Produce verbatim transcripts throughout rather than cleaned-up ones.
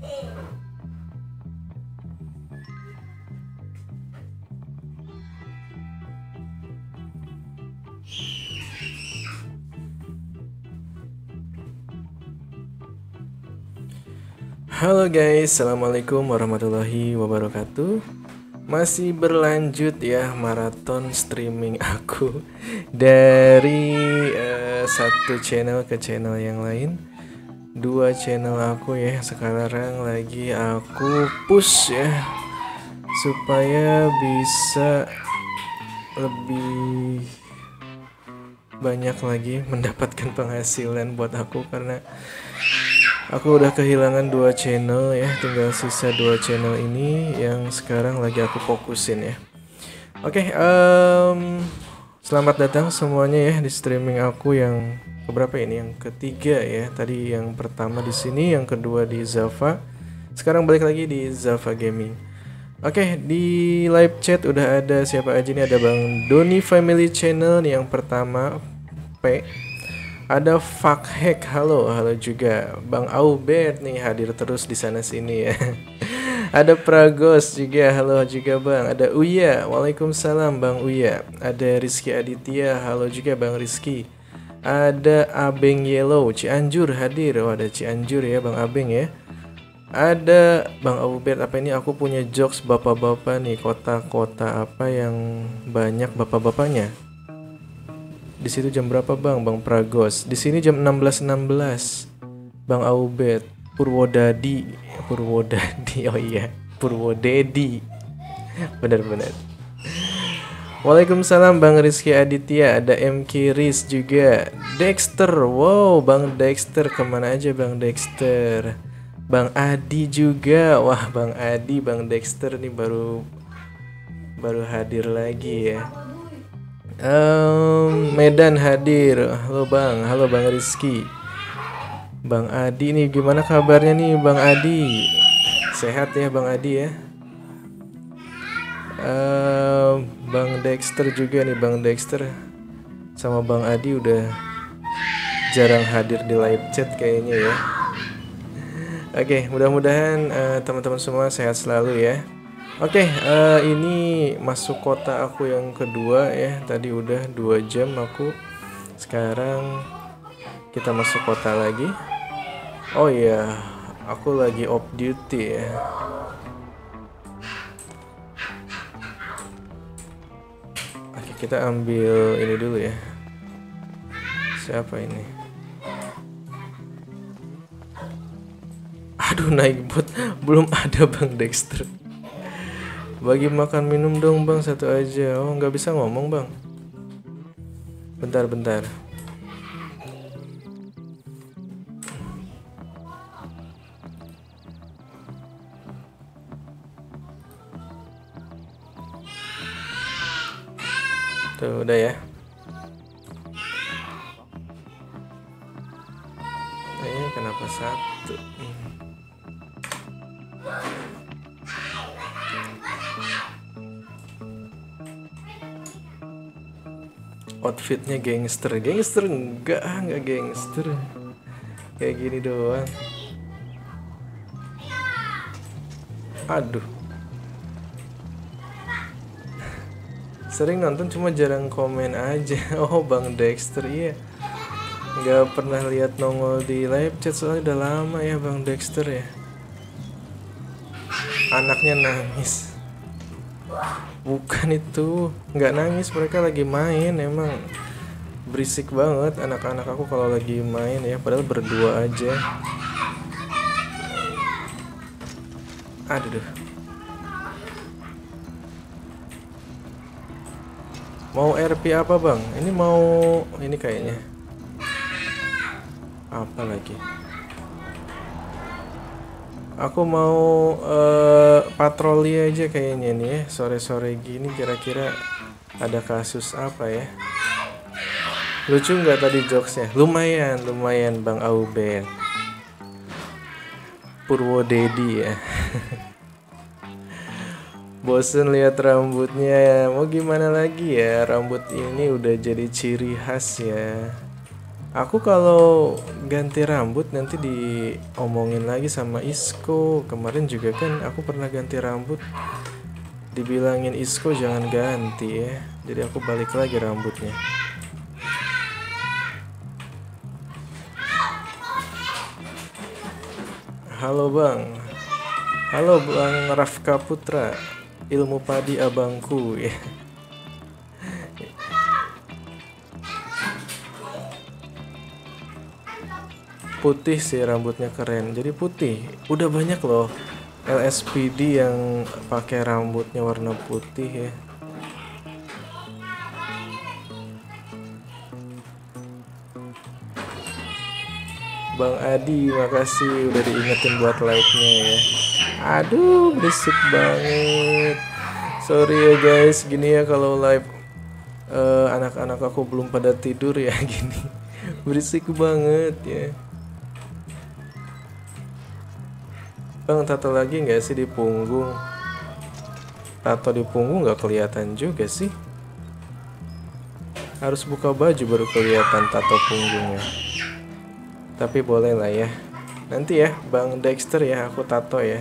Halo guys, assalamualaikum warahmatullahi wabarakatuh. Masih berlanjut ya maraton streaming aku dari uh, satu channel ke channel yang lain. Dua channel aku ya sekarang lagi aku push ya supaya bisa lebih banyak lagi mendapatkan penghasilan buat aku, karena aku udah kehilangan dua channel ya, tinggal sisa dua channel ini yang sekarang lagi aku fokusin ya. Oke, okay, um, selamat datang semuanya ya di streaming aku yang keberapa ini? Yang ketiga ya. Tadi yang pertama di sini, yang kedua di Zava. Sekarang balik lagi di Zava Gaming. Oke, okay, di live chat udah ada siapa aja nih? Ada Bang Doni Family Channel nih yang pertama, P. Ada Fuckhack, halo, halo juga. Bang Aubert nih hadir terus di sana sini ya. Ada Pragos juga, halo juga Bang. Ada Uya, waalaikumsalam Bang Uya. Ada Rizky Aditya, halo juga Bang Rizky. Ada Abeng Yellow, Cianjur hadir. Oh, ada Cianjur ya Bang Abeng ya. Ada Bang Aubert, apa ini aku punya jokes bapak-bapak nih, kota-kota apa yang banyak bapak-bapaknya. Di situ jam berapa Bang? Bang Pragos. Di sini jam enam belas enam belas. Bang Aubet, Purwodadi, Purwodadi. Oh iya, Purwodedi. Benar-benar. Waalaikumsalam Bang Rizky Aditya. Ada M K Riz juga. Dexter. Wow, Bang Dexter, kemana aja Bang Dexter? Bang Adi juga. Wah, Bang Adi, Bang Dexter nih baru baru hadir lagi ya. Um, Medan hadir. Halo Bang, halo Bang Rizky. Bang Adi nih, gimana kabarnya nih Bang Adi? Sehat ya Bang Adi ya. um, Bang Dexter juga nih, Bang Dexter sama Bang Adi udah jarang hadir di live chat kayaknya ya. Oke, okay, mudah-mudahan uh, teman-teman semua sehat selalu ya. Oke, okay, uh, ini masuk kota aku yang kedua ya. Tadi udah dua jam aku. Sekarang kita masuk kota lagi. Oh iya, aku lagi off duty ya. Oke, okay, kita ambil ini dulu ya. Siapa ini? Aduh, naik bot. Belum ada Bang Dexter. Bagi makan minum dong Bang, satu aja. Oh, nggak bisa ngomong Bang. Bentar-bentar. Tuh, udah ya. Eh, kenapa satu? Outfitnya gangster, gangster enggak, enggak gangster, kayak gini doang. Aduh, sering nonton cuma jarang komen aja. Oh Bang Dexter, iya, nggak pernah lihat nongol di live chat soalnya udah lama ya Bang Dexter ya. Anaknya nangis. Bukan itu, nggak nangis, mereka lagi main. Emang berisik banget anak-anak aku kalau lagi main ya, padahal berdua aja. Aduh, mau R P apa Bang? Ini mau ini kayaknya. Apa lagi? Aku mau uh, patroli aja kayaknya nih ya, sore-sore gini. Kira-kira ada kasus apa ya? Lucu nggak tadi jokesnya? Lumayan, lumayan Bang Aubert. Purwodedi ya. Bosen lihat rambutnya ya. Mau gimana lagi ya? Rambut ini udah jadi ciri khas ya. Aku kalau ganti rambut nanti diomongin lagi sama Isko. Kemarin juga kan aku pernah ganti rambut, dibilangin Isko jangan ganti ya. Jadi aku balik lagi rambutnya. Halo Bang. Halo Bang Rafka Putra. Ilmu padi abangku ya. Putih sih, rambutnya keren. Jadi putih. Udah banyak loh L S P D yang pakai rambutnya warna putih ya. Bang Adi, makasih udah diingetin buat like-nya ya. Aduh, berisik banget. Sorry ya guys, gini ya kalau live uh, anak-anak aku belum pada tidur ya gini. Berisik banget ya. Bang, tato lagi nggak sih di punggung? Tato di punggung nggak kelihatan juga sih. Harus buka baju baru kelihatan tato punggungnya. Tapi boleh lah ya. Nanti ya, Bang Dexter ya, aku tato ya.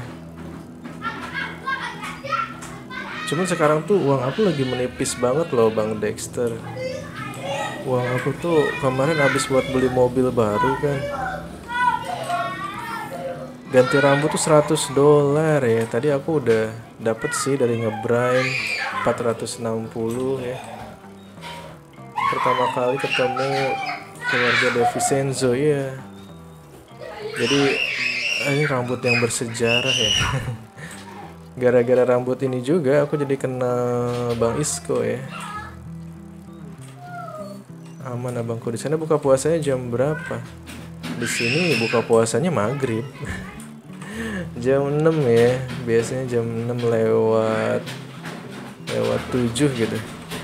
Cuman sekarang tuh uang aku lagi menipis banget loh, Bang Dexter. Uang aku tuh kemarin habis buat beli mobil baru kan. Ganti rambut tuh seratus dolar ya. Tadi aku udah dapet sih dari Ngebrine empat ratus enam puluh ya. Pertama kali ketemu keluarga De Vincenzo ya. Jadi ini rambut yang bersejarah ya. Gara-gara rambut ini juga aku jadi kenal Bang Isko ya. Aman abangku. Di sana buka puasanya jam berapa? Di sini buka puasanya maghrib. Jam enam ya, biasanya jam enam lewat lewat tujuh gitu.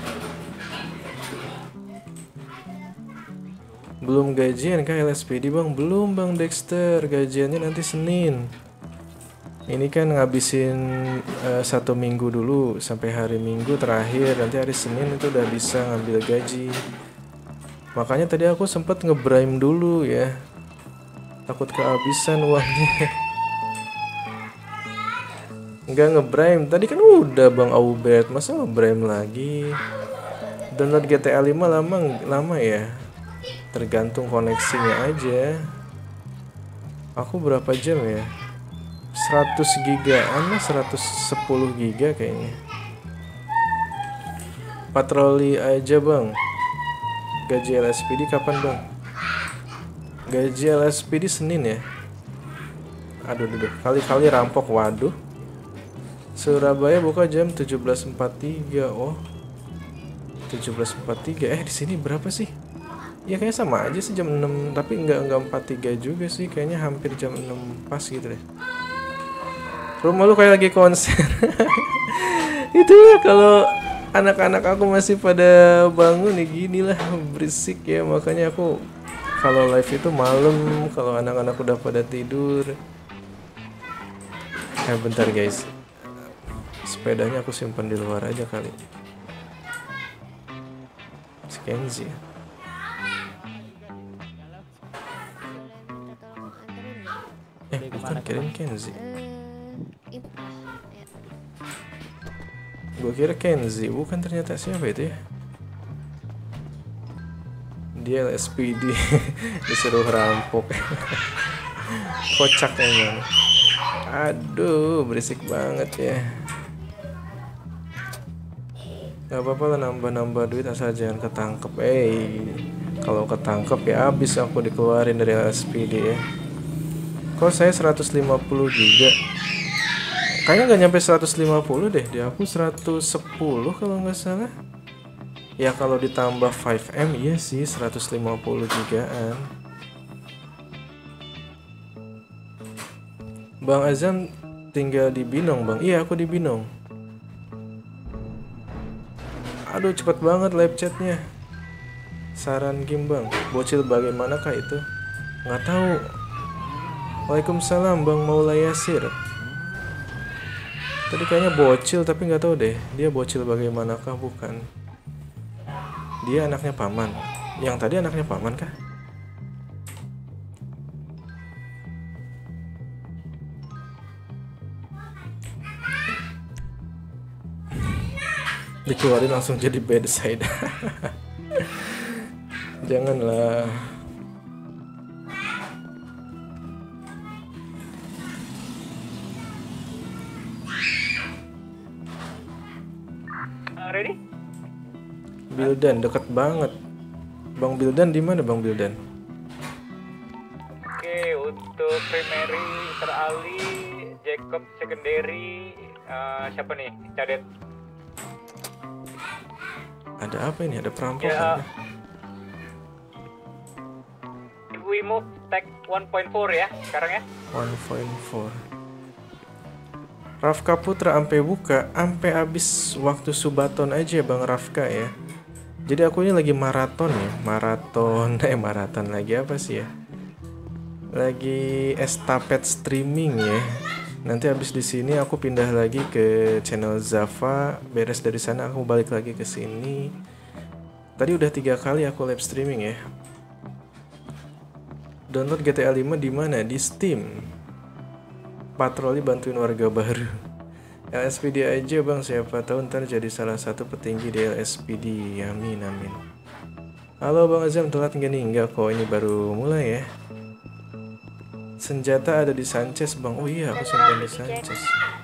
Belum gajian kah L S P D Bang? Belum Bang Dexter, gajiannya nanti Senin. Ini kan ngabisin uh, satu minggu dulu sampai hari Minggu terakhir, nanti hari Senin itu udah bisa ngambil gaji. Makanya tadi aku sempet ngebrime dulu ya, takut kehabisan uangnya. Enggak ngebrime, tadi kan udah Bang Aubert, masa ngebrime lagi? Download G T A lima lama lama ya, tergantung koneksinya aja. Aku berapa jam ya? seratus gigaan, seratus sepuluh giga kayaknya. Patroli aja Bang. Gaji L S P D kapan Bang? Gaji L S P D Senin ya. Aduh, aduh, aduh. Kali-kali rampok, waduh. Surabaya buka jam tujuh belas empat puluh tiga. Oh, tujuh belas empat puluh tiga. Eh, di sini berapa sih? Ya kayaknya sama aja sih, jam enam, tapi enggak enggak empat puluh tiga juga sih, kayaknya hampir jam enam pas gitu deh. Rumah lu kayak lagi konser. Itu ya kalau anak-anak aku masih pada bangun ya gini lah, berisik ya, makanya aku kalau live itu malam, kalau anak-anak udah pada tidur. Eh bentar guys, sepedanya aku simpan di luar aja kali. Kenzi ya. Eh bukan, kirim Kenzi. Gue kira Kenzi, bukan, ternyata siapa itu ya? Dia L S P D. Disuruh rampok. Kocak emang. Aduh, berisik banget ya. Gak apa-apa lah, nambah-nambah duit asal jangan ketangkep. Eh, kalau ketangkep ya habis aku dikeluarin dari L S P D ya. Kok saya seratus lima puluh giga? Kayaknya nggak nyampe seratus lima puluh deh, di aku seratus sepuluh kalau nggak salah. Ya kalau ditambah lima M iya sih seratus lima puluh gigaan. Bang Azam tinggal di Binong Bang. Iya aku di Binong. Aduh cepet banget live chatnya. Saran game Bang, bocil bagaimanakah itu? Nggak tahu. Waalaikumsalam Bang Maula Yasir. Tadi kayaknya bocil tapi nggak tahu deh dia bocil bagaimanakah, bukan. Dia anaknya paman. Yang tadi anaknya paman kah? dikeluarin langsung jadi bedside. Janganlah. Ready? Bildan deket banget. Bang Bildan di mana Bang Bildan? Oke, untuk primary Mister Ali, Jacob secondary, uh, siapa nih? Cadet. Ada apa ini? Ada perampokan Ya, ya? we move tag one point four ya sekarang ya. one point four. Rafka Putra ampe buka, ampe habis waktu subaton aja Bang Rafka ya. Jadi aku ini lagi maraton ya, maraton, eh maraton lagi apa sih ya? Lagi estafet streaming ya. Nanti habis di sini aku pindah lagi ke channel Zava, beres dari sana aku balik lagi ke sini. Tadi udah tiga kali aku live streaming ya. Download G T A lima di mana? Di Steam. Patroli bantuin warga baru. L S P D aja bang, siapa tahu ntar jadi salah satu petinggi di L S P D. Amin amin. Halo Bang Azam, telat nggak nih? Enggak kok, ini baru mulai ya. Senjata ada di Sanchez bang. Oh iya, aku simpan di Sanchez.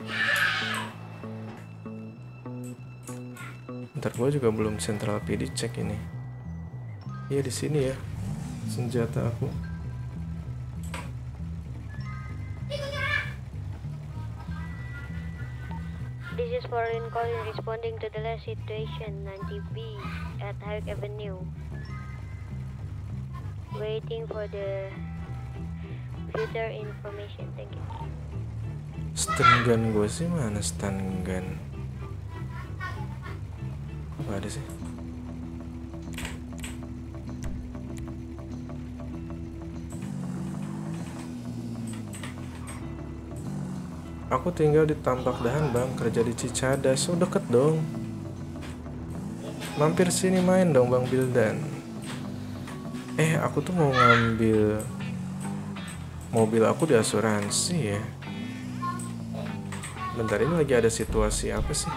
Ntar gua juga belum Central P D cek ini. Iya di sini ya senjata aku. This is for Lincoln responding to the last situation ninety B at Hayek Avenue. Waiting for the future information. Thank you. Stun gun gue sih mana stun gun? Apa ada sih? Aku tinggal di Tampak Dahan bang, kerja di Cicadas. So deket dong. Mampir sini main dong Bang Bildan. Eh aku tuh mau ngambil mobil aku di asuransi ya. Bentar, ini lagi ada situasi apa sih?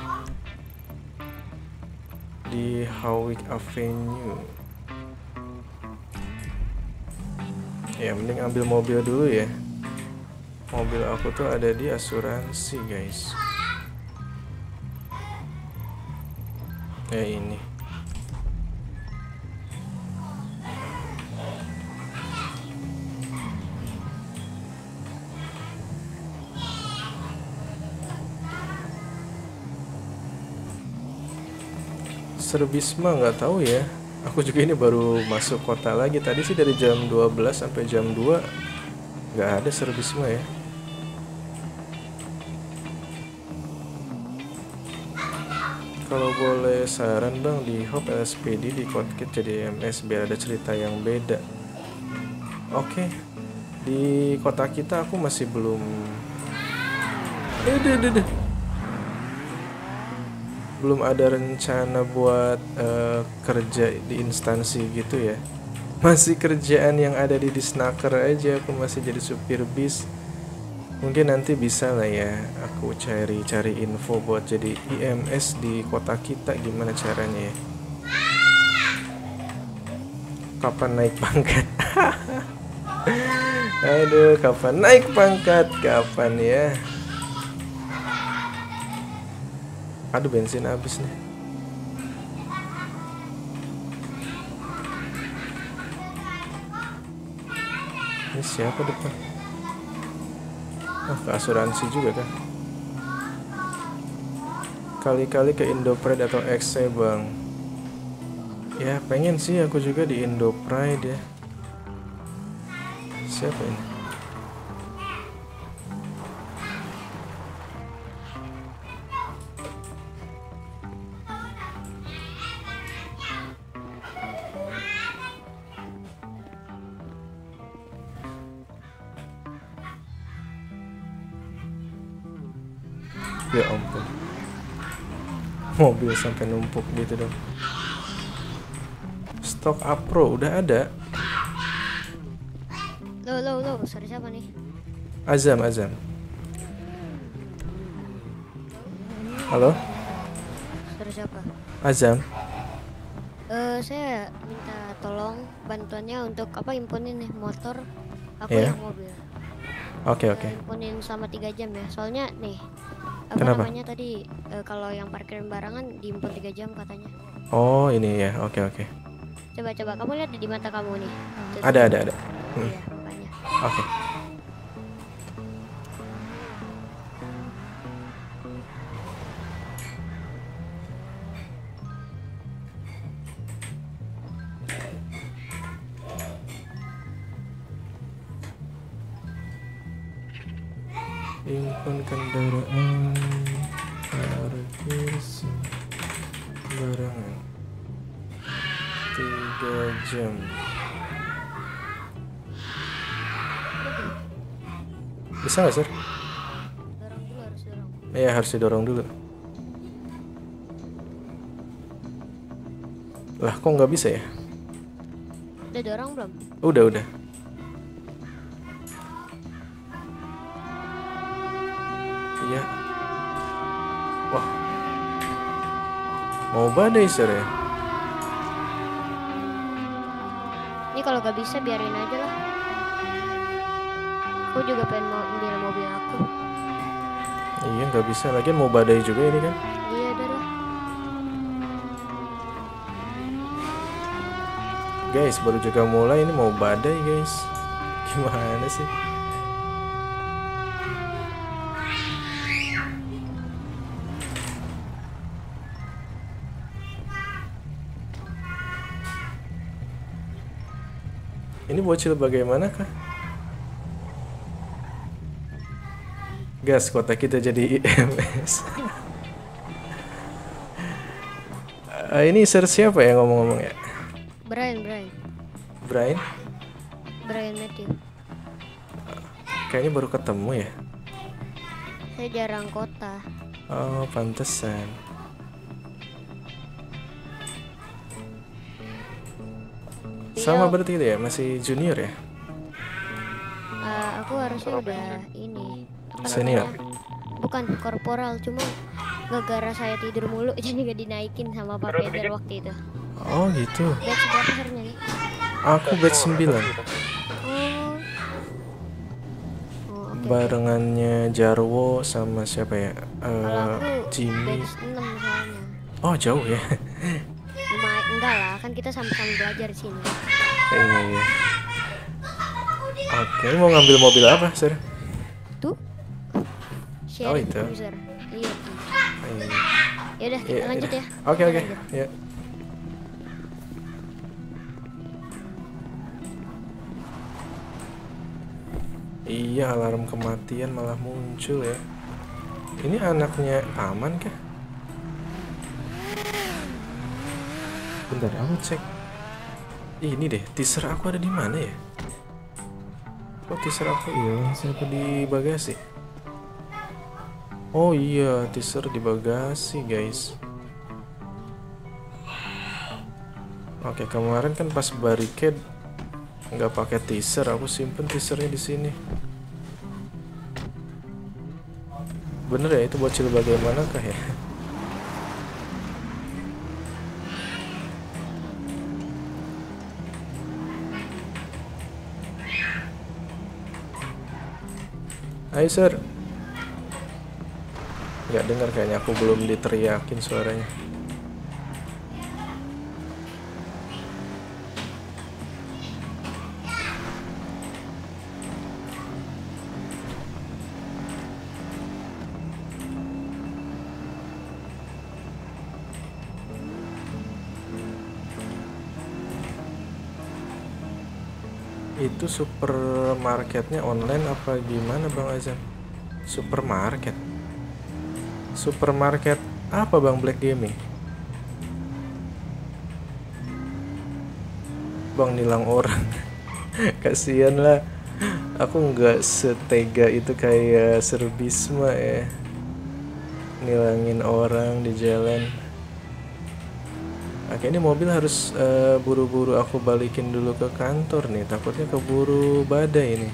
Di Howick Avenue. Ya mending ambil mobil dulu ya. Mobil aku tuh ada di asuransi guys. Ya ini. Servis mah nggak tahu ya. Aku juga ini baru masuk kota lagi. Tadi sih dari jam dua belas sampai jam dua nggak ada servis mah ya. Kalau boleh saran bang, di Hop L S P D di Kotkit jadi M S biar ada cerita yang beda. Oke, di kota kita aku masih belum. Eh, deh, deh, deh. Belum ada rencana buat uh, kerja di instansi gitu ya. Masih kerjaan yang ada di Disnaker aja. Aku masih jadi supir bis. Mungkin nanti bisa lah ya aku cari-cari info buat jadi I M S di kota kita, gimana caranya ya. Kapan naik pangkat? Aduh, kapan naik pangkat? Kapan ya? Aduh, bensin habis nih. Ini siapa depan? Oh, ke asuransi juga kan? Kali-kali ke Indopride atau X C bang. Ya pengen sih aku juga di Indopride ya. Siapa ini? Ya ampun, mobil sampai numpuk gitu dong. Stok Apro udah ada. Lo lo lo, sorry siapa nih? Azam Azam. Halo? Sorry siapa? Azam. Eh, saya minta tolong bantuannya untuk apa impunin nih motor, aku Iya. yang mobil. Oke Eh, oke. impunin selama tiga jam ya. Soalnya nih apa Kenapa? namanya tadi eh, kalau yang parkiran barangan diimpun tiga jam katanya. Oh ini ya. Oke oke. Coba-coba kamu lihat di mata kamu nih. Tuh, Ada tuh. ada ada. Hmm. Iya, makanya. Oke. Impun kendaraan parkir sembarangan tiga jam. Bisa nggak sir? Dorong dulu, harus dorong. Iya harus didorong dulu. Lah kok nggak bisa ya? Udah dorong belum? Udah udah. Iya. Wah. Mau badai sir ya? Ini kalau gak bisa biarin aja lah. Aku juga pengen mau ambil mobil aku. Iya nggak bisa. Lagian mau badai juga ini kan? Iya udah lah. Guys baru juga mulai ini mau badai guys. Gimana sih? Ini bocil bagaimanakah? Gas kota kita jadi I M S. Eh, ini sir siapa ya ngomong-ngomong ya? Brian, Brian, Brian? Brian Matthew. Kayaknya baru ketemu ya. Saya jarang kota. Oh pantesan. Sama Iya. berarti itu ya, masih junior ya? Eh, aku harusnya udah ini. Apa Senior. namanya? Bukan korporal, cuma gara-gara saya tidur mulu jadi gak dinaikin sama Pak Terus Peter dikit. waktu itu. Oh gitu. Batch berapa sernya nih? Aku batch sembilan. Oh. Oh, oke. Barengannya Jarwo sama siapa ya? Kalau Eh aku Jimmy. batch enam soalnya. Oh jauh ya. Lumayan enggak lah, kan kita sama-sama belajar di sini. Iya iya. Oke, mau ngambil mobil apa, Sir? Tuh. Oh, Shared itu. user. Iya. Iya. Ya udah, kita Iya, lanjut iya. ya. Oke Kita oke. lanjut. Ya. Iya, alarm kematian malah muncul ya. Ini anaknya aman kah? Bentar, aku cek. Ini deh, teaser aku ada di mana ya? Kok teaser aku hilang? Siapa di bagasi? Oh iya, teaser di bagasi, guys. Oke, kemarin kan pas barricade nggak pakai teaser, aku simpen teasernya di sini. Bener ya itu bocil bagaimanakah ya? Ayo sir. Nggak dengar kayaknya, aku belum diteriakin suaranya. Itu supermarketnya online apa gimana Bang Azam? Supermarket? Supermarket apa Bang Black Gaming? Bang nilang orang. Kasian lah. Aku nggak setega itu kayak Serbisma ya. Nilangin orang di jalan. Oke, ini mobil harus eh, buru-buru aku balikin dulu ke kantor nih. Takutnya keburu badai ini.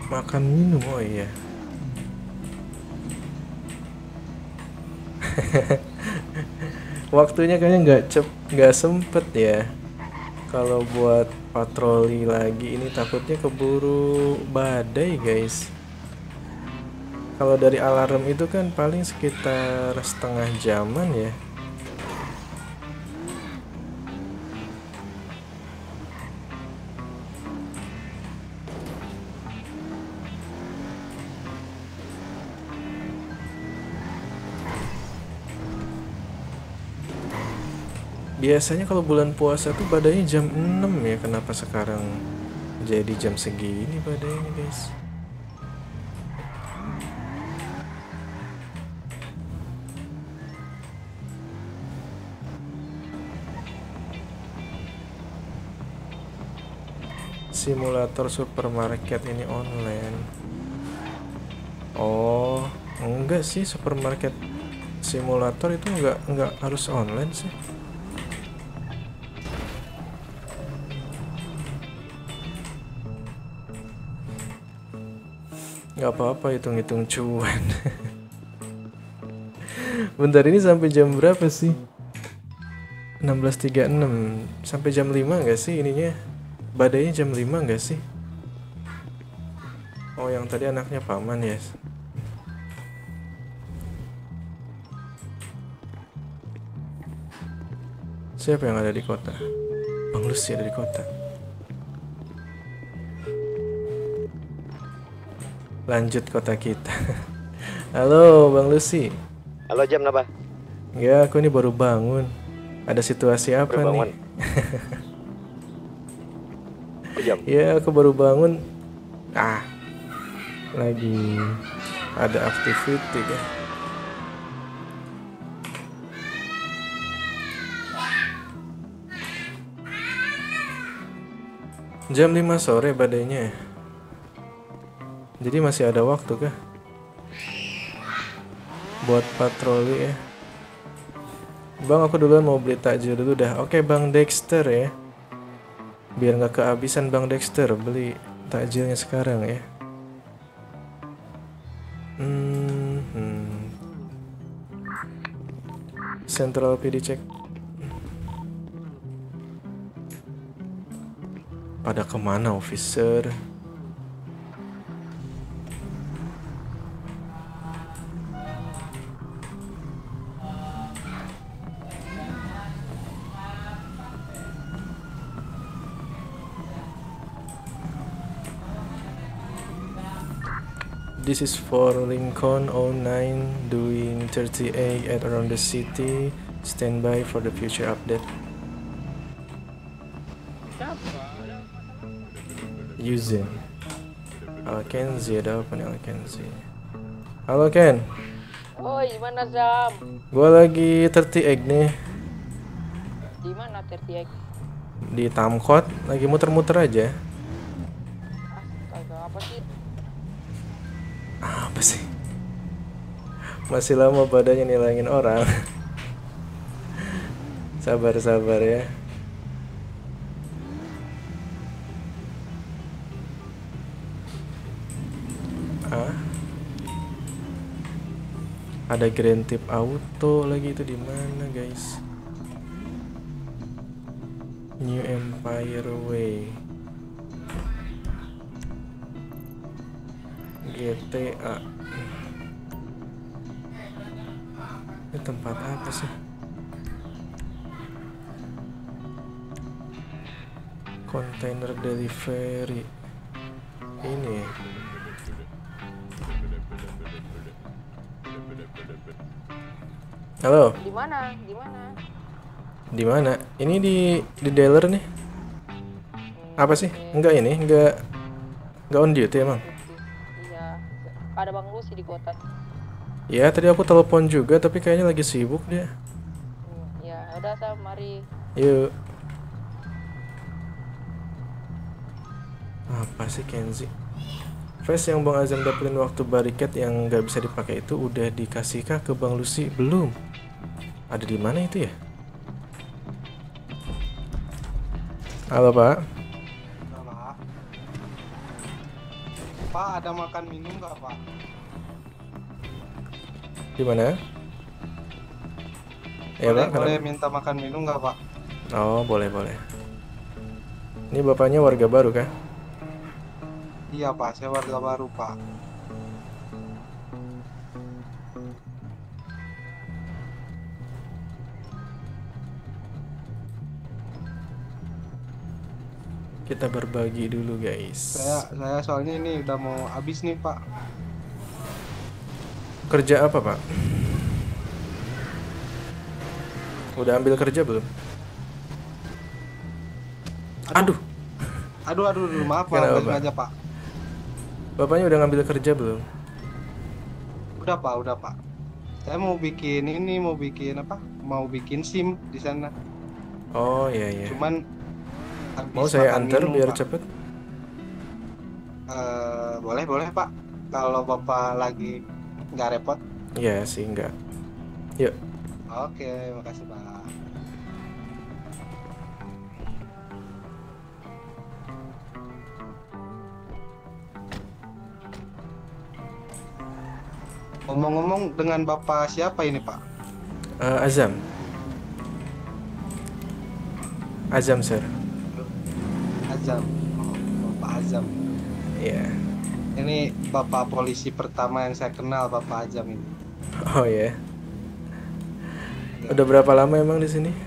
Makan minum, oh iya. Waktunya kayaknya nggak cep nggak sempet ya. Kalau buat patroli lagi ini takutnya keburu badai guys. Kalau dari alarm itu kan paling sekitar setengah jaman ya. Biasanya kalau bulan puasa tuh badainya jam enam ya. Kenapa sekarang jadi jam segini badainya guys? Simulator supermarket ini online. Oh, enggak sih, supermarket simulator itu enggak enggak harus online sih. Nggak apa-apa, hitung-hitung cuan. Bentar, ini sampai jam berapa sih? enam belas tiga puluh enam. Sampai jam lima nggak sih ininya? Badainya jam lima nggak sih? Oh, yang tadi anaknya paman ya. Siapa yang ada di kota? Bang Lucy ada di kota. Lanjut kota kita. Halo Bang Lucy. Halo Jam, kenapa? Ya, aku ini baru bangun. Ada situasi apa Baru bangun. nih? Jam. Ya, aku baru bangun. Ah, lagi ada activity ya. Jam lima sore badainya. Jadi masih ada waktu kah? Buat patroli ya. Bang, aku duluan mau beli takjil dulu dah. Oke Bang Dexter ya. Biar nggak kehabisan Bang Dexter, beli takjilnya sekarang ya. Hmm, hmm. Central P D cek. Pada kemana officer? This is for Lincoln oh nine doing thirty-eight at around the city. Stand by for the future update. Using Alkenzi, ada apa nih Alkenzi? Halo Ken. Oh, gimana Zam? Gua lagi thirty-eight nih Di mana tertiak? di Tamkot, lagi muter-muter aja. Astaga, apa sih? Apa sih? Masih lama badannya nilangin orang. Sabar-sabar ya. Ah. Ada Grand Tip Auto lagi, itu di mana, guys? New Empire Way. G T A. Ini tempat apa sih? Container delivery. Ini. Halo. Di mana? Di mana? Di mana? Ini di di dealer nih. Apa sih? Enggak ini, enggak enggak on duty emang. Iya. Ada Bang Lucy di kota. Ya, tadi aku telepon juga tapi kayaknya lagi sibuk dia. Hmm, ya, udah Sam, mari. Yuk. Apa sih Kenzi? Face yang Bang Azam dapetin waktu bariket yang nggak bisa dipakai itu udah dikasihkah ke Bang Lucy? Belum. Ada di mana itu ya? Halo Pak. Pak, ada makan minum nggak Pak? Gimana? Ya boleh, Pak, boleh kenapa? minta makan minum nggak Pak? Oh, boleh boleh. Ini bapaknya warga baru kah? Iya Pak, saya warga baru Pak. Kita berbagi dulu guys. Saya saya soalnya ini udah mau habis nih Pak. Kerja apa Pak? Udah ambil kerja belum? Aduh, Aduh aduh, aduh maaf Pak, Kenapa, nggak Pak? sengaja Pak. bapaknya udah ngambil kerja belum? Udah Pak, udah Pak. Saya mau bikin ini, mau bikin apa? Mau bikin SIM di sana. Oh iya iya. Cuman habis Mau saya makan antar minum, biar Pak. cepet? Eh, boleh boleh Pak. Kalau Bapak lagi nggak repot. Iya sih enggak. Yuk. Oke, makasih Pak. Ngomong-ngomong dengan Bapak siapa ini Pak? Eh, Azam. Azam sir. Azam. Oh, Bapak Azam. Iya. Ini Bapak polisi pertama yang saya kenal, Bapak Azam ini. Oh ya. Udah berapa lama emang di sini?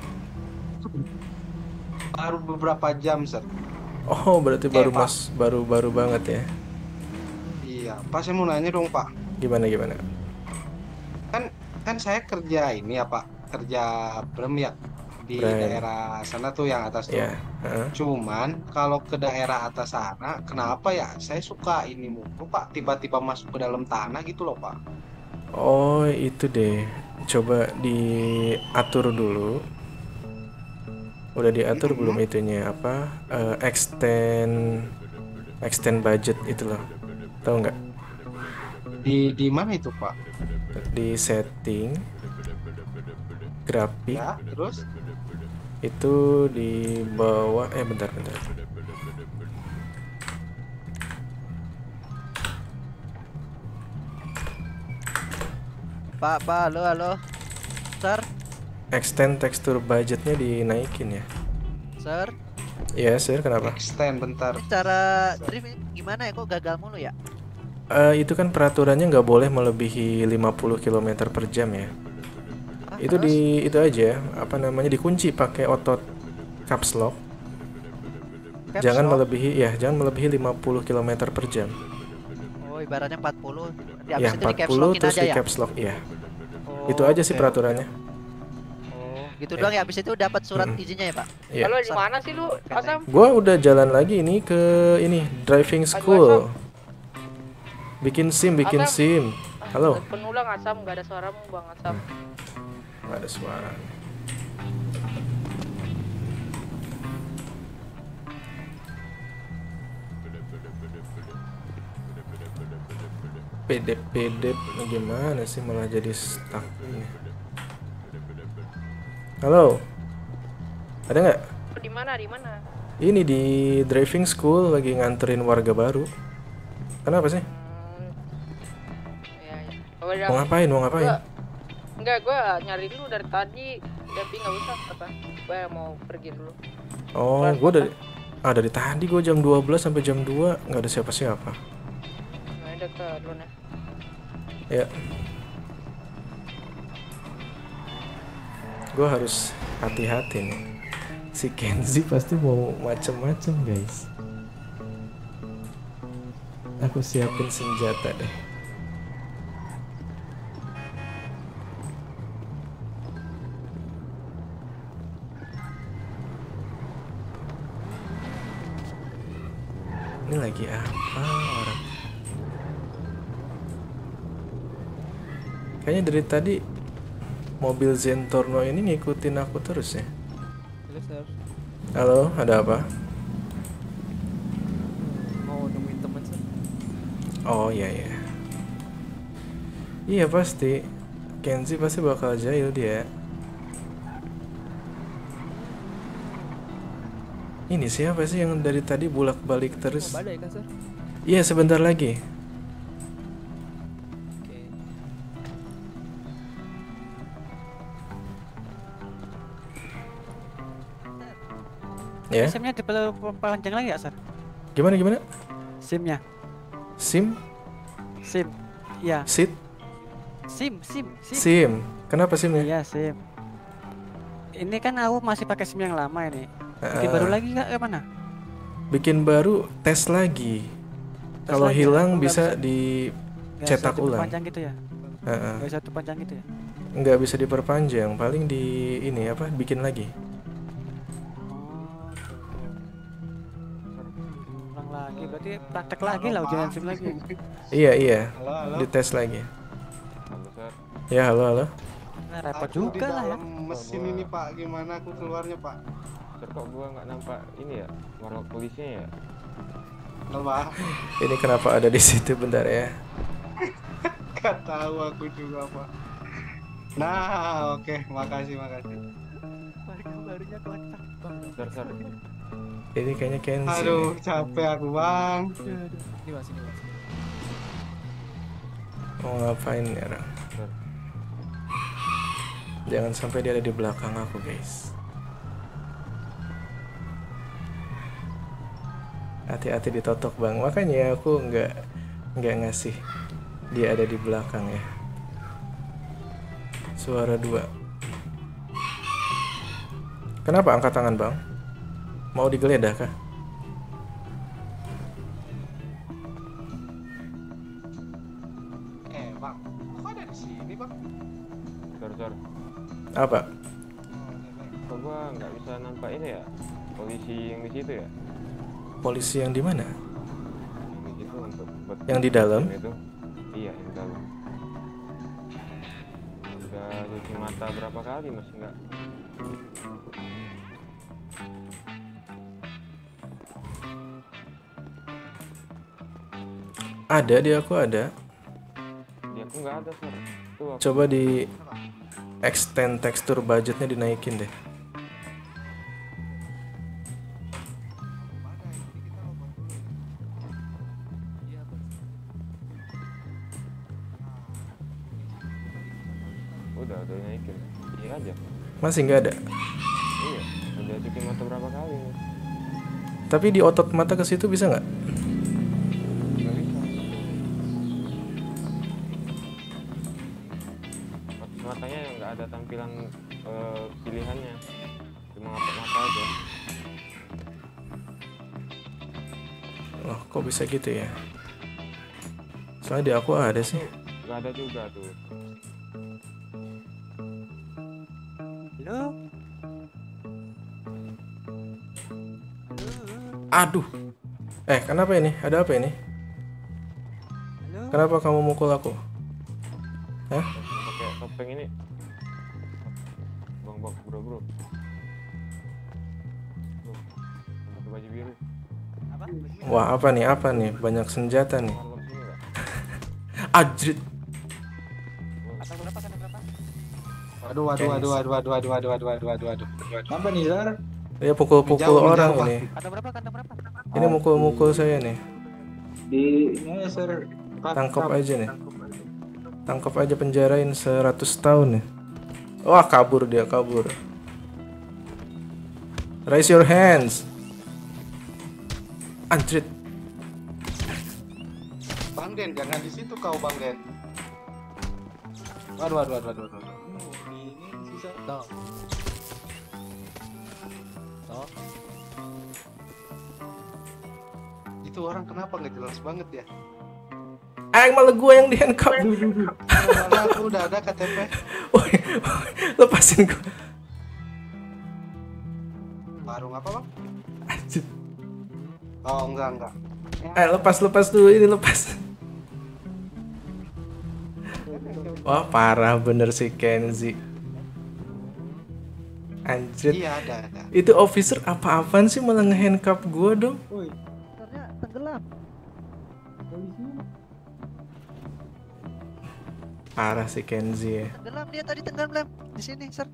Baru beberapa jam, Sir. Oh berarti baru Pak. mas, baru baru banget ya. Iya, Pak, saya mau nanya dong, Pak. Gimana gimana? Kan kan saya kerja ini ya, Pak. Kerja brem ya di Brem. daerah sana tuh yang atas tuh. Ya. heeh. Cuman kalau ke daerah atas sana, kenapa ya? Saya suka ini mulu, Pak. Tiba-tiba masuk ke dalam tanah gitu loh, Pak. Oh itu deh. Coba diatur dulu. Udah diatur Mm-mm. belum itunya apa? Eh, extend extend budget itu loh. Tahu nggak? Di di mana itu, Pak? Di setting grafik Ya, terus itu di bawah. Eh bentar bentar. Pak, Pak, halo, halo. Sir, Extend texture budgetnya dinaikin ya. sir. Iya sir, kenapa? extend bentar. Ini cara drift ini gimana ya? Kok gagal mulu ya? Eh, itu kan peraturannya nggak boleh melebihi lima puluh kilometer per jam ya. Ah, Itu terus? di itu aja, apa namanya, dikunci pakai otot caps lock. Caps Jangan lock? melebihi ya, jangan melebihi lima puluh kilometer per jam. Oh, ibaratnya empat puluh. Di Ya, habis itu di empat caps puluh lockin terus aja di ya? caps lock ya. Oh, Itu aja sih oke, peraturannya. Oh, gitu Ya. doang ya. Habis itu dapat surat Mm-mm. izinnya ya, Pak? Ya. Halo, di mana sih lu, Asam? Gua udah jalan lagi ini ke ini driving school. Bikin SIM, bikin Asam. SIM. Halo. Penuh lang, Asam, nggak ada suaramu, Bang Asam. Nggak ada suara. Pedep-pedep gimana sih malah jadi stuck ini. Halo. Ada nggak? Di mana? Di mana? Ini di driving school lagi nganterin warga baru. Kenapa sih? Hmm. Ya, ya. Oh, udah. Mau ngapain? Mau ngapain? Gua- Enggak, gua nyari dulu dari tadi, tapi nggak usah apa. Gua mau pergi dulu. Oh, Keluar gue kota. dari ah dari tadi gue jam dua belas sampai jam dua nggak ada siapa-siapa. Nah, ada ke drone ya. Ya. Gue harus hati-hati nih. Si Kenzi pasti mau macem-macem guys. Aku siapin senjata deh. Ini lagi apa orang? Kayaknya dari tadi mobil Zentorno ini ngikutin aku terus ya. Halo, Sir. Halo, ada apa? Mau nemuin teman, Sir. Oh iya iya. Iya pasti. Kenzi pasti bakal jahil dia. Ini siapa sih yang dari tadi bolak-balik terus? Mau badai kah, Sir? Iya, sebentar lagi. Oke. Ya. SIM-nya diperpanjang lagi ya, Sir? Gimana gimana? SIM-nya. SIM? SIM. Iya. Sit? SIM, SIM, SIM. SIM. Kenapa SIM-nya? Iya, SIM. Ini kan aku masih pakai SIM yang lama ini. Bikin Ah. baru lagi nggak ke mana? Bikin baru, tes lagi. Tes Kalau lagi, hilang aku nggak bisa bisa- dicetak Nggak bisa ulang. diperpanjang gitu ya? Heeh. Nggak bisa diperpanjang gitu ya? Nggak bisa diperpanjang, paling di ini apa? Bikin lagi. Oh, gitu. Ulang lagi, berarti praktek lagi lah ujian SIM lagi. Iya iya, Halo, halo. dites lagi. Halo, Sir. Ya halo halo. Nah, repot Aku juga di lah ya. dalam mesin ini Pak, gimana aku keluarnya Pak? Sir, kok gua nggak nampak ini ya? Marwah polisinya ya? Halo Pak. Ini kenapa ada di situ bentar ya? Gak tahu aku juga Pak. Nah, oke, makasih makasih. Baru-barunya kelakar. Sir, Sir. Ini kayaknya Kenzi. Aduh, nih. capek aku Bang. Ini mas, ini mas. Mau ngapain ya orang? Sir. Jangan sampai dia ada di belakang aku guys. Hati-hati ditotok bang. Makanya aku nggak nggak ngasih dia ada di belakang ya. Suara dua. Kenapa angkat tangan bang? Mau digeledah kah? Eh Bang, kok ada di sini Bang? Sir, Sir. Apa? Kok gua nggak bisa nampak ini ya? Polisi yang di situ ya? Polisi yang di mana? Yang di situ untuk buat Yang di dalam? itu. Iya, yang di dalam. Udah cuci mata berapa kali masih nggak? Ada di aku ada. Di aku nggak ada, Sir. Tuh aku Coba di extend tekstur budgetnya dinaikin deh. udah udah naikin. Iya aja. Masih nggak ada. Iya, udah cuci mata berapa kali nih? Tapi di otot mata ke situ bisa nggak? Nggak bisa. Otot matanya nggak ada tampilan eh, pilihannya, cuma otot mata aja. Loh, kok bisa gitu ya? Soalnya di aku ada sih. Nggak ada juga tuh. Halo? Aduh. Eh, kenapa ini? Ada apa ini? Halo? Kenapa kamu mukul aku? Hah? Pakai topeng ini. Bang bang bro bro. Bro, pakai baju biru. Apa? Wah, apa nih? Apa nih? Banyak senjata nih. Malam sini nggak? Ajrit. Kata berapa? Kata berapa? Waduh, waduh, waduh, waduh, waduh, waduh, waduh, waduh, waduh, waduh, waduh. Apa nih, Zar? Dia pukul-pukul Menjauh, orang menjauh, ini. Kata berapa? Kata berapa? Ini mukul-mukul saya nih. Di ini ya, Sir. Tangkap aja nih. Tangkap aja, penjarain seratus tahun ya. Wah, kabur dia, kabur. Raise your hands. Anjrit. Bang Den, jangan di situ kau Bang Den. Waduh, waduh, waduh, waduh, waduh. Ini sisa. Tok. Tok. Itu orang kenapa nggak jelas banget ya? Ah, malah gue yang di handcuff. Karena aku udah ada K T P. Woi, woi, lepasin gue. Warung apa Bang? Anjir. Oh enggak enggak. Eh, lepas lepas dulu ini, lepas. Wah, parah bener si Kenzi. Anjir. Iya ada ada. Itu officer apa-apaan sih malah nge-handcuff gue dong? Woi, Ternyata tenggelam. polisi. Parah si Kenzi ya. Tenggelam dia tadi tenggelam di sini, Sir.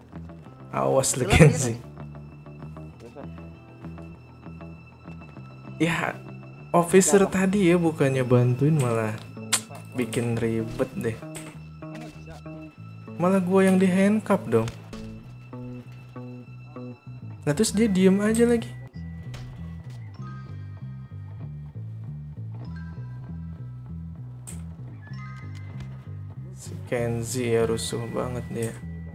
Awas lu Tenggelam dia Kenzi. Bisa. Ya, officer tadi ya bukannya bantuin malah bikin ribet deh. Malah gua yang di handcuff dong. Nah terus dia diem aja lagi. Si Kenzi ya rusuh banget dia.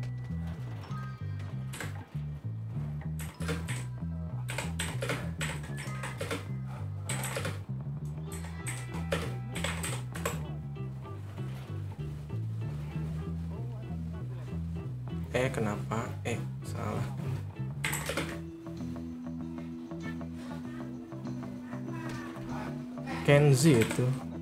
Eh kenapa? Eh salah. Kenzi itu.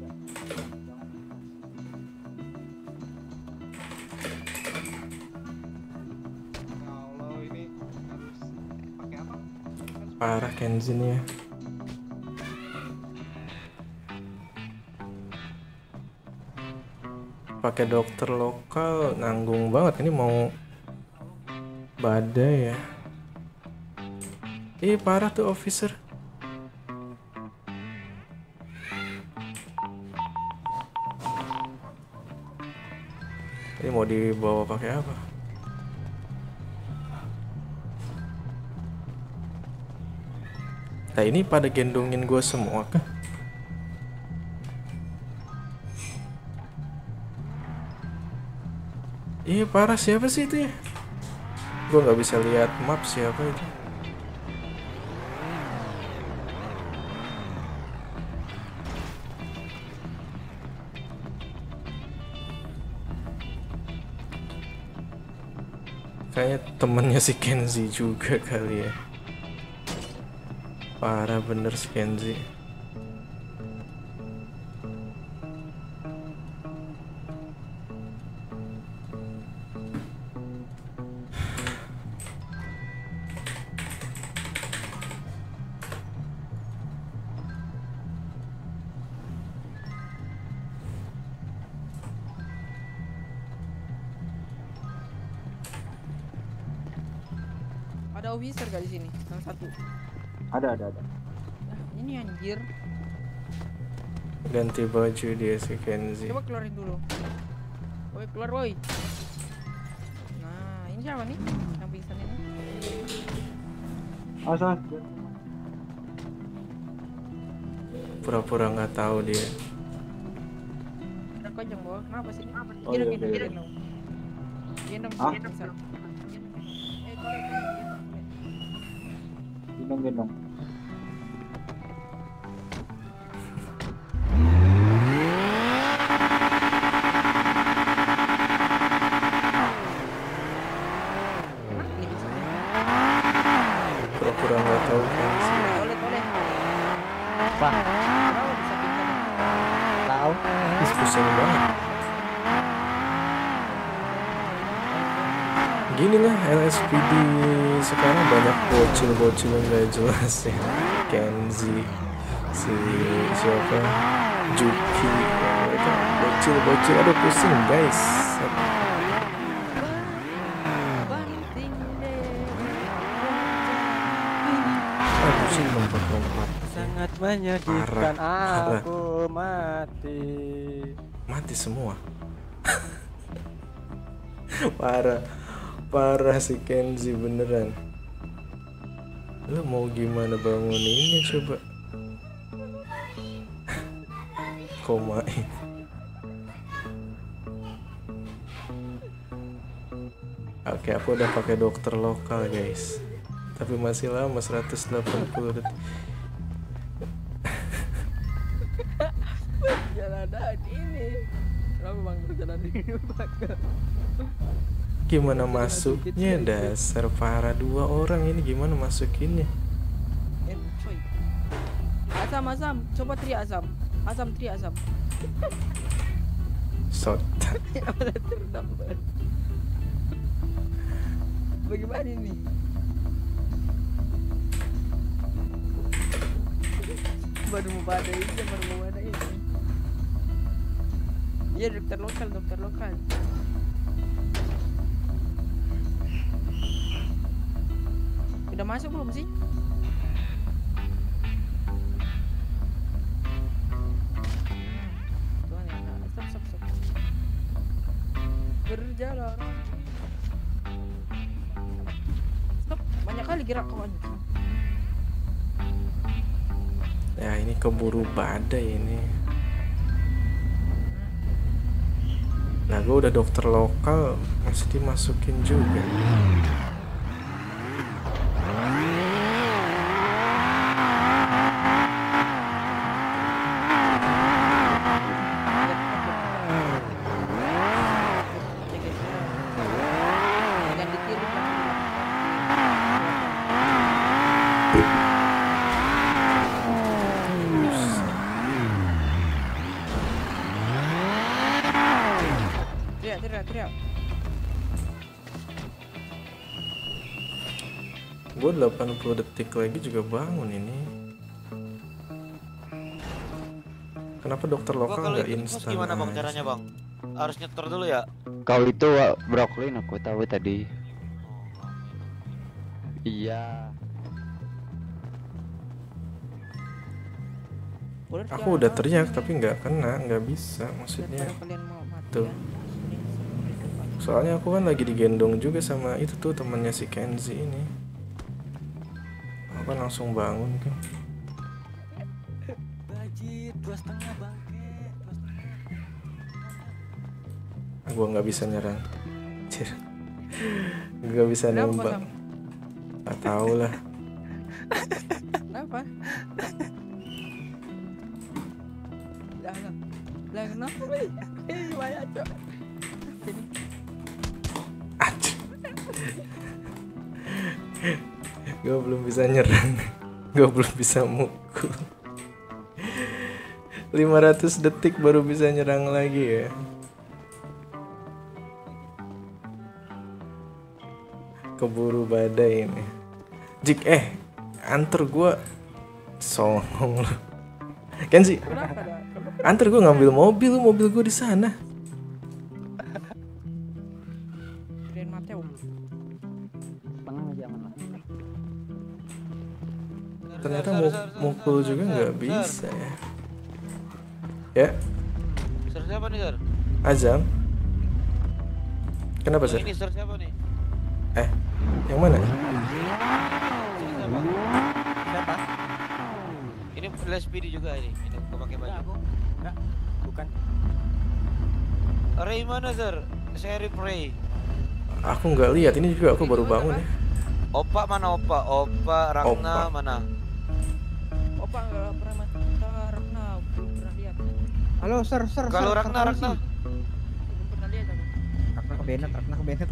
Kalau ini harus pakai apa? Parah Kenzi nih ya. Pakai dokter lokal nanggung banget ini mau badai ya. Ih parah tuh officer. Ini mau dibawa pakai apa? Nah ini pada gendongin gue semua kah? Iya parah, siapa sih itu ya? Gue nggak bisa lihat map siapa itu. Kayaknya temennya si Kenzi juga kali ya. Parah bener si Kenzi. Ada officer gak di sini? Yang satu. Ada, ada, ada. Nah, ini anjir. Ganti baju dia si Kenzi. Coba keluarin dulu. Woi, keluar woi. Nah, ini siapa nih? Yang pingsan ini. Asal. Pura-pura nggak tahu dia. Ada kojong bawah. Kenapa sih? Oh, Gendong, iya, gendong, iya. gendong. Gendong, Hah? gendong, Sar. Eh, tolong, gendong. Gendong-gendong. Pura-pura nggak tahu Kenzi. Toleh, toleh. Apa? Kenapa bisa pingsan? Tahu? Ih, pusing banget. Gini lah L S P D sekarang banyak bocil-bocil yang gak jelas ya. Kenzi, si siapa, Juki, ya, mereka bocil-bocil. Aduh pusing guys. Banting deh. Ah, pusing lompat-lompat. Sangat menyedihkan, Parah, aku mati. Mati semua. Parah. Parah si Kenzi beneran. Lu mau gimana banguninnya coba? Komain. Oke, aku udah pakai dokter lokal guys. Tapi masih lama seratus delapan puluh detik. Perjalanan ini. Kenapa bang perjalanan ini bang? Gimana masuknya? Dasar parah, dua orang ini gimana masukinnya? Eh, coy. Asam, asam. Coba teriak asam. Asam teriak asam. Sot. Malah terdampar. Bagaimana ini? Baru mau pada ini, baru mau pada ini. Iya dokter lokal, dokter lokal. Udah masuk belum sih? berjalan. Stop, banyak kali gerak kawan. Ya ini keburu badai ini. Nah gue udah dokter lokal, masih dimasukin juga. Gue delapan puluh detik lagi juga bangun ini. Kenapa dokter lokal nggak instan? Gimana bang caranya bang? Harus nyetor dulu ya? Kau itu brokolin aku tahu tadi. Iya. Aku udah teriak tapi nggak kena, nggak bisa maksudnya. Tuh. Soalnya aku kan lagi digendong juga sama itu tuh temannya si Kenzi ini. Aku kan langsung bangun kan. Bajit dua setengah bangke. Gua nggak bisa nyerang. Cir. Nggak bisa nembak. Gak tau lah. Kenapa? Lah, lah kenapa? Eh, waya cok. Gue belum bisa nyerang. Gue belum bisa mukul. lima ratus detik baru bisa nyerang lagi ya. Keburu badai ini. Jik eh antar gue songong lu. Kenzi, antar gue ngambil mobil, mobil gue di sana. Ternyata mau mukul juga nggak bisa ya. Ya. Sir siapa nih sir? Azam. Kenapa sir? Ini sir siapa nih? Eh, yang mana? Siapa? Siapa? Ini flash P D juga ini. Ini aku pakai baju. Enggak, bukan. Ray mana sir? Sheriff Ray. Aku nggak lihat, ini juga aku baru bangun ya. Opa mana Opa? Opa Ragna Opa. mana? Opa nggak pernah masuk Ragna, belum pernah lihat. Halo, sir, sir. Kalau sir, Ragna sir, Ragna. Belum pernah lihat aku. Ragna ke Bennett, Ragna ke Bennett.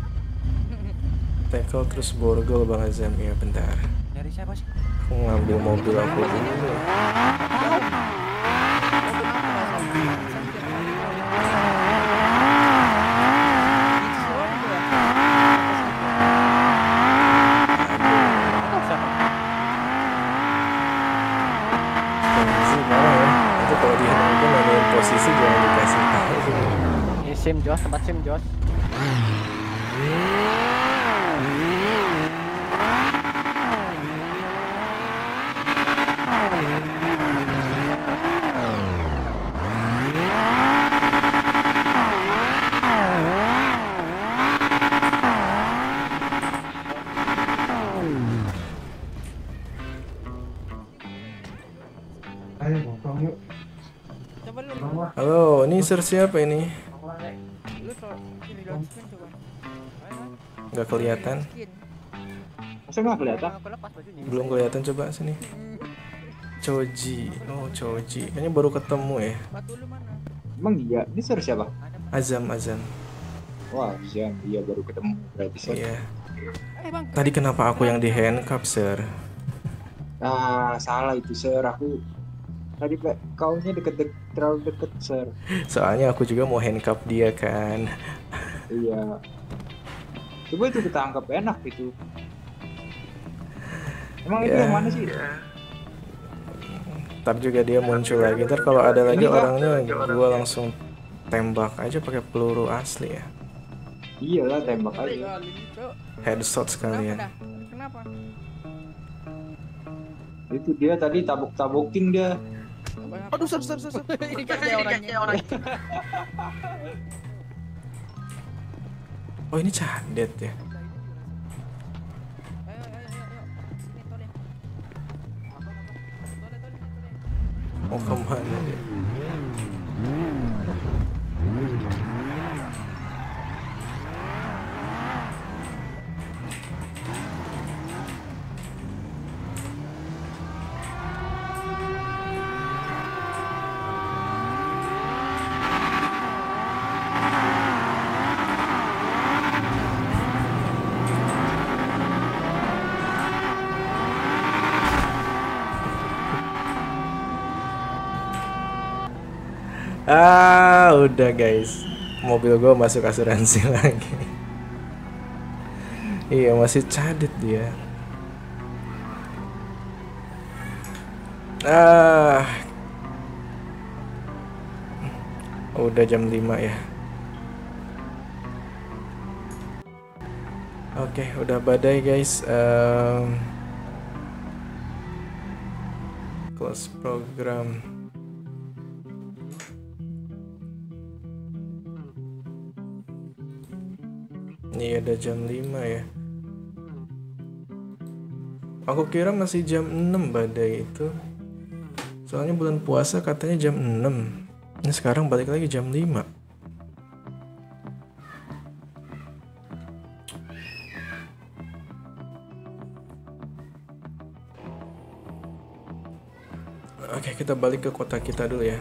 Tackle terus borgol Bang Azam. Ya bentar. Dari siapa sih? Aku ngambil mobil aku dulu. Kenzi marah ya. Itu kalau dia mungkin nanyain posisi jangan dikasih tahu. Ini sim Jos, tempat sim Jos. Halo, ini sir siapa ini? Lu tau ini lock screen coba. Nggak kelihatan. Masa nggak kelihatan? Belum kelihatan, coba sini. Choji. Oh, Choji. Kayaknya baru ketemu ya. Emang iya? Ini sir siapa? Azam, Azam. Wah, Azam. Iya baru ketemu berarti sir. Iya. Tadi kenapa aku yang di handcuff, sir? Nah, salah itu sir. Aku tadi pak kaunya deket-deket terlalu deket sir. Soalnya aku juga mau handcuff dia kan. Iya. Coba itu ketangkap enak itu. Emang itu Ya. yang mana sih? Ntar juga dia muncul lagi. Ntar kalau ada lagi orangnya, gua langsung tembak aja pakai peluru asli ya. Iyalah tembak aja. Headshot sekalian. Kenapa? Itu dia tadi tabuk-tabukin dia. Aduh, sir, sir, sir, sir. Ini kan dia orangnya. Oh ini cadet ya. Mau kemana dia? Ah, udah guys. Mobil gue masuk asuransi lagi. Iya, masih cadet dia. Ah. Udah jam lima ya. Oke, udah badai guys. Um, close program. Ini ada jam lima ya. Aku kira masih jam enam badai itu. Soalnya bulan puasa katanya jam enam. Ini sekarang balik lagi jam lima. Oke, kita balik ke kota kita dulu ya.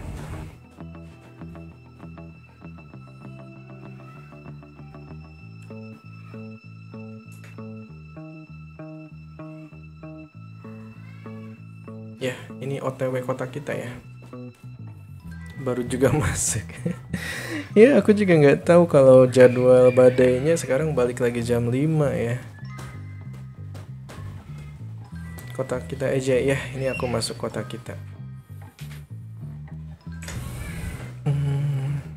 Ya, ini O T W kota kita ya. Baru juga masuk. Ya, aku juga nggak tahu kalau jadwal badainya sekarang balik lagi jam lima ya. Kota kita aja ya. Ini aku masuk kota kita. Hmm.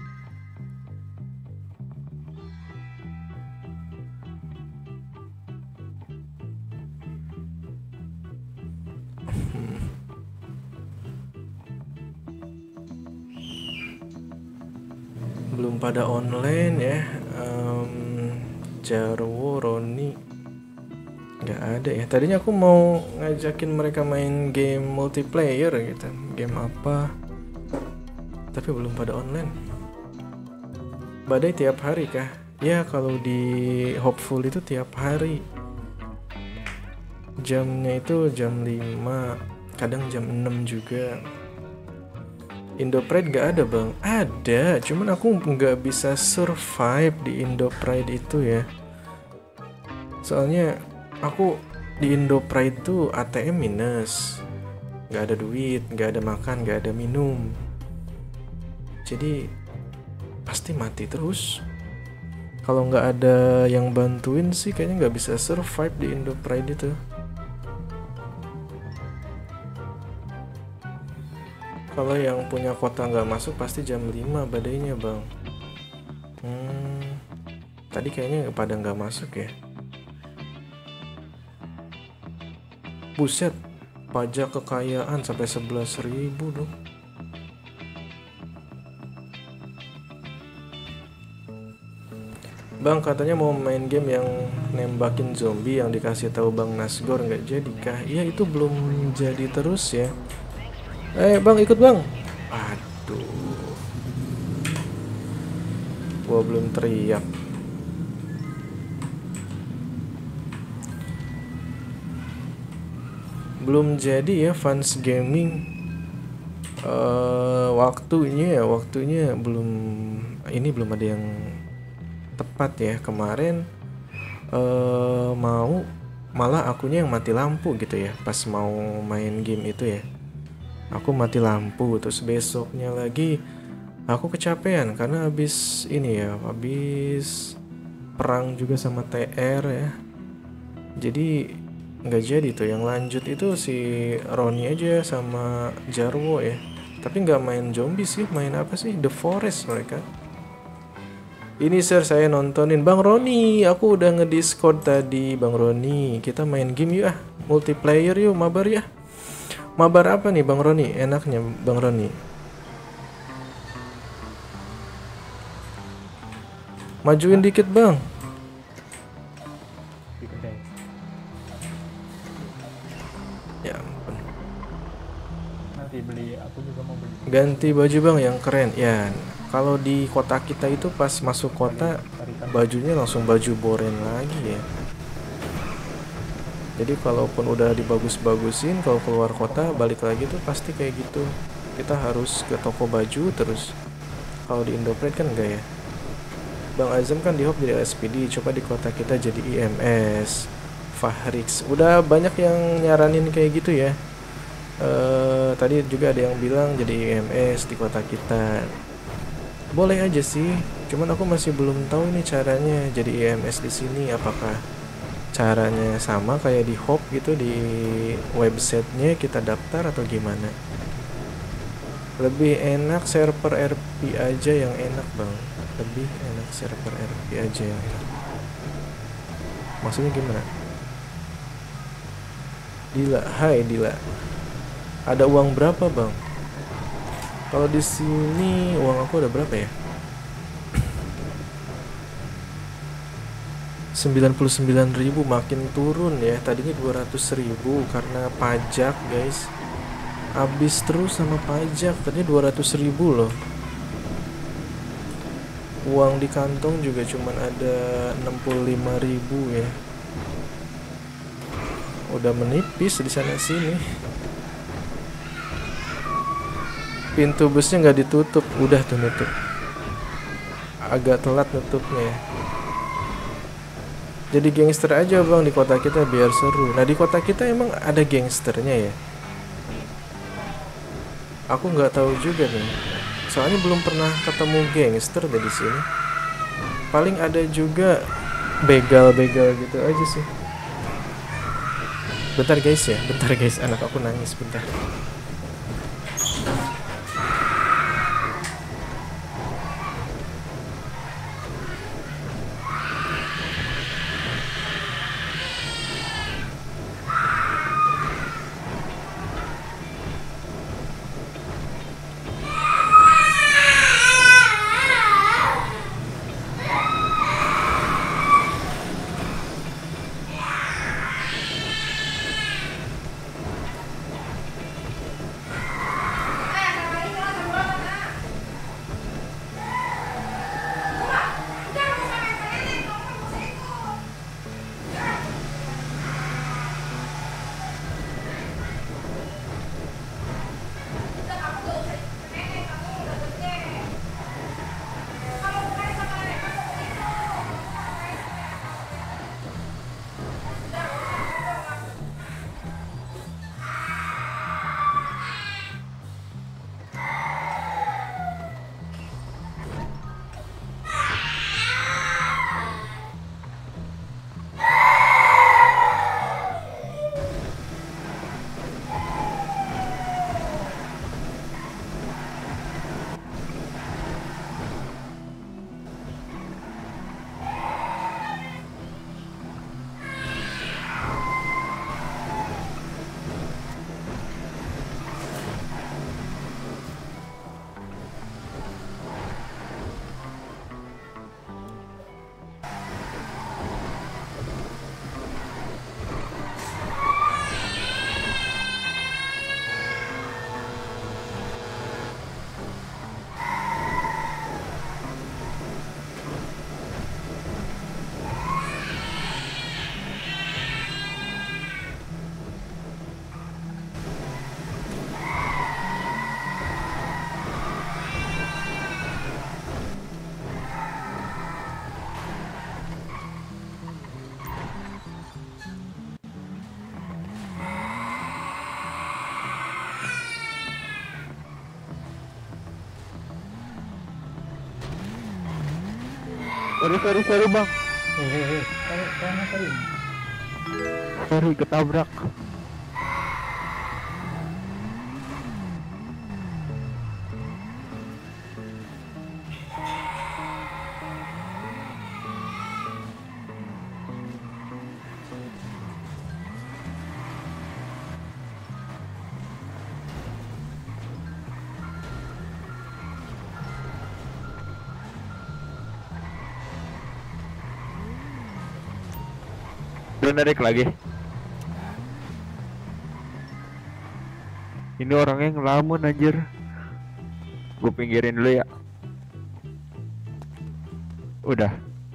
Belum pada online ya. um, Jarwo, Roni nggak ada ya. Tadinya aku mau ngajakin mereka main game multiplayer gitu. Game apa, tapi belum pada online. Badai tiap hari kah? Ya kalau di Hopeful itu tiap hari. Jamnya itu jam lima, kadang jam enam juga. Indo Pride gak ada bang? Ada, cuman aku nggak bisa survive di Indo Pride itu ya. Soalnya aku di Indo Pride tuh A T M minus, nggak ada duit, nggak ada makan, nggak ada minum. Jadi pasti mati terus. Kalau nggak ada yang bantuin sih kayaknya nggak bisa survive di Indo Pride itu. Kalau yang punya kota nggak masuk pasti jam lima badainya bang. Hmm, tadi kayaknya pada nggak masuk ya. Buset, pajak kekayaan sampai sebelas ribu dong. Bang katanya mau main game yang nembakin zombie yang dikasih tahu Bang Nasgor, nggak jadi kah? Iya itu belum jadi terus ya. Eh bang ikut bang. Aduh, gua belum teriak. Belum jadi ya Fans Gaming. uh, Waktunya ya Waktunya belum. Ini belum ada yang tepat ya. Kemarin uh, mau malah akunya yang mati lampu gitu ya. Pas mau main game itu ya, aku mati lampu. Terus besoknya lagi aku kecapean karena habis ini ya, habis perang juga sama T R ya. Jadi nggak jadi tuh. Yang lanjut itu si Roni aja sama Jarwo ya. Tapi nggak main zombie sih, main apa sih? The Forest mereka. Ini sir saya nontonin Bang Roni. Aku udah nge-discord tadi Bang Roni. Kita main game yuk ah, multiplayer yuk, mabar ya. Mabar apa nih Bang Roni? Enaknya Bang Roni. Majuin dikit bang. Di kedai. Ya ampun. Nanti beli, aku juga mau beli. Ganti baju bang yang keren. Ya, kalau di kota kita itu pas masuk kota bajunya langsung baju boren lagi ya. Jadi kalaupun udah dibagus-bagusin, kalau keluar kota balik lagi tuh pasti kayak gitu. Kita harus ke toko baju terus. Kalau di Indoprint kan enggak ya. Bang Azam kan di Hop jadi L S P D, coba di kota kita jadi I M S, Fahrix. Udah banyak yang nyaranin kayak gitu ya. Uh, tadi juga ada yang bilang jadi I M S di kota kita. Boleh aja sih, cuman aku masih belum tahu ini caranya jadi I M S di sini. Apakah caranya sama kayak di Hop gitu, di websitenya kita daftar atau gimana? Lebih enak server R P aja yang enak bang. Lebih enak server R P aja yang enak. Maksudnya gimana? Dila, hai Dila. Ada uang berapa bang? Kalau di sini uang aku ada berapa ya? sembilan puluh sembilan ribu, makin turun ya. Tadinya dua ratus ribu karena pajak guys. Habis terus sama pajak. Tadinya dua ratus ribu loh. Uang di kantong juga cuman ada enam puluh lima ribu ya. Udah menipis di sana sini. Pintu busnya nggak ditutup, udah tuh nutup. Agak telat nutupnya ya. Jadi gangster aja bang di kota kita biar seru. Nah di kota kita emang ada gangsternya ya? Aku nggak tahu juga nih. Soalnya belum pernah ketemu gangster dari sini. Paling ada juga begal-begal gitu aja sih. Bentar guys ya, bentar guys, anak aku nangis bentar. Sorry, sorry, sorry bang. Hehehe, kalau kau ngapain? Sorry, ketabrak. Lu narik lagi. Ini orangnya ngelamun anjir. Gue pinggirin dulu ya. Udah.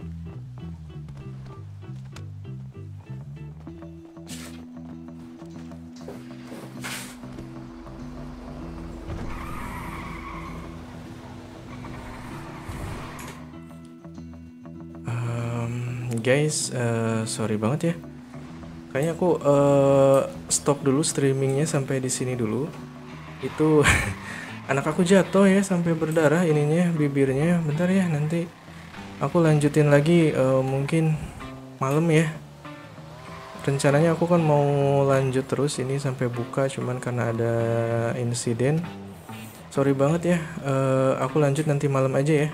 Um, guys, uh, sorry banget ya. Kayaknya aku uh, stop dulu streamingnya sampai di sini dulu. Itu anak aku jatuh ya sampai berdarah ininya bibirnya. Bentar ya, nanti aku lanjutin lagi uh, mungkin malam ya. Rencananya aku kan mau lanjut terus ini sampai buka, cuman karena ada insiden. Sorry banget ya. Uh, aku lanjut nanti malam aja ya.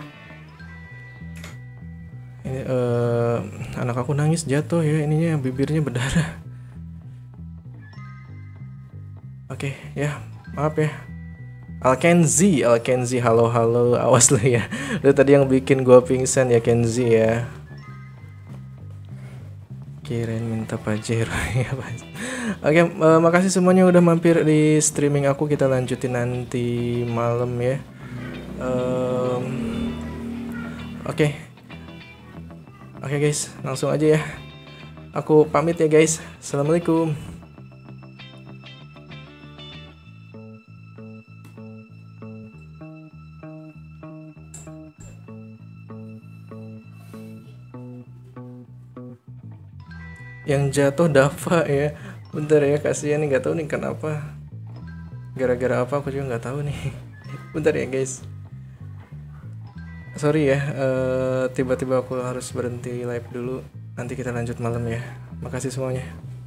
Ini uh, anak aku nangis jatuh ya, ininya bibirnya berdarah. Oke, okay, ya, maaf ya. Alkenzi, Alkenzi, halo halo, awas lu ya. Lu tadi yang bikin gua pingsan ya Kenzi ya. Kirain minta Pajero ya Pak. Oke, uh, makasih semuanya udah mampir di streaming aku. Kita lanjutin nanti malam ya. Um, Oke. Okay. Oke okay guys, langsung aja ya. Aku pamit ya guys. Assalamualaikum. Yang jatuh Dava ya. Bentar ya, kasihan nih, nggak tahu nih kenapa. Gara-gara apa aku juga nggak tahu nih. Bentar ya guys. Sorry ya, uh, tiba-tiba aku harus berhenti live dulu. Nanti kita lanjut malam ya. Makasih semuanya.